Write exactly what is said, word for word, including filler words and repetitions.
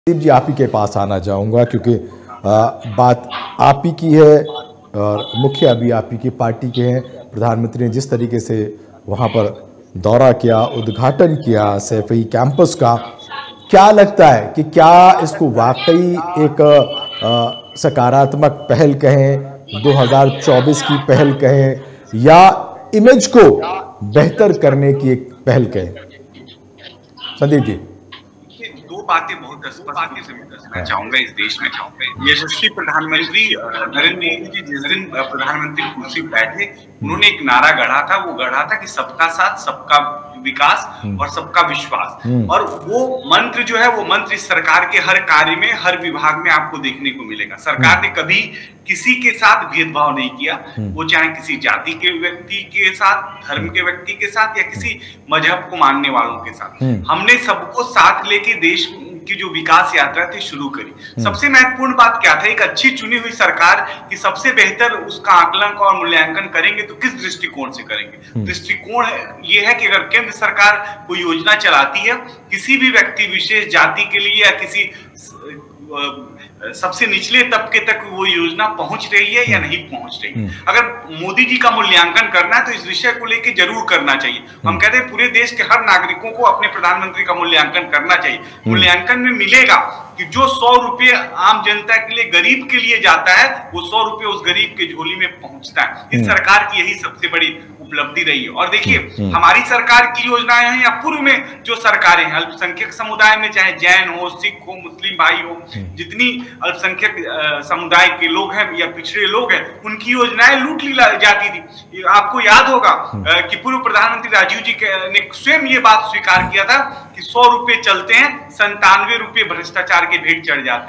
दीप जी, आप ही के पास आना चाहूँगा क्योंकि आ, बात आप ही की है और मुखिया भी आप ही की पार्टी के हैं। प्रधानमंत्री ने जिस तरीके से वहाँ पर दौरा किया, उद्घाटन किया सैफई कैंपस का, क्या लगता है कि क्या इसको वाकई एक आ, सकारात्मक पहल कहें, दो हज़ार चौबीस की पहल कहें, या इमेज को बेहतर करने की एक पहल कहें? संदीप जी। दो बातें बहुत स्पष्ट रूप से मैं कहना चाहूंगा इस देश में। यशस्वी प्रधानमंत्री नरेंद्र मोदी जी जिस दिन प्रधानमंत्री कुर्सी पर बैठे, उन्होंने एक नारा गढ़ा था। वो गढ़ा था कि सबका साथ, सबका विकास और सबका विश्वास। और वो मंत्र जो है, वो मंत्र इस सरकार के हर कार्य में, हर विभाग में आपको देखने को मिलेगा। सरकार ने कभी किसी के साथ भेदभाव नहीं किया, वो चाहे किसी जाति के व्यक्ति के साथ, धर्म के व्यक्ति के साथ, या किसी मजहब को मानने वालों के साथ। हमने सबको साथ लेके देश की जो विकास यात्रा थी शुरू करी। सबसे महत्वपूर्ण बात क्या था? एक अच्छी चुनी हुई सरकार की सबसे बेहतर उसका आकलन और मूल्यांकन करेंगे तो किस दृष्टिकोण से करेंगे? दृष्टिकोण ये है कि अगर केंद्र सरकार कोई योजना चलाती है किसी भी व्यक्ति विशेष जाति के लिए या किसी सबसे निचले तबके तक वो योजना पहुंच रही है या नहीं पहुंच रही है। अगर मोदी जी का मूल्यांकन करना है तो इस विषय को लेकर जरूर करना चाहिए। हम कहते हैं पूरे देश के हर नागरिकों को अपने प्रधानमंत्री का मूल्यांकन करना चाहिए। मूल्यांकन में मिलेगा कि जो सौ रुपये आम जनता के लिए, गरीब के लिए जाता है, वो सौ रुपये उस गरीब के झोली में पहुंचता है। इस सरकार की यही सबसे बड़ी उपलब्धि रही है। और देखिए, हमारी सरकार की योजनाएं हैं या पूर्व में जो सरकारें हैं, अल्पसंख्यक समुदाय में चाहे जैन हो, सिख हो, मुस्लिम भाई हो, जितनी अल्पसंख्यक समुदाय के लोग हैं या पिछड़े लोग हैं, उनकी योजनाएं लूट ली जाती थी। आपको याद होगा कि पूर्व प्रधानमंत्री राजीव जी ने स्वयं ये बात स्वीकार किया था कि सौ रुपए चलते हैं, संतानवे रुपए भ्रष्टाचार के भेंट चढ़ जाते हैं।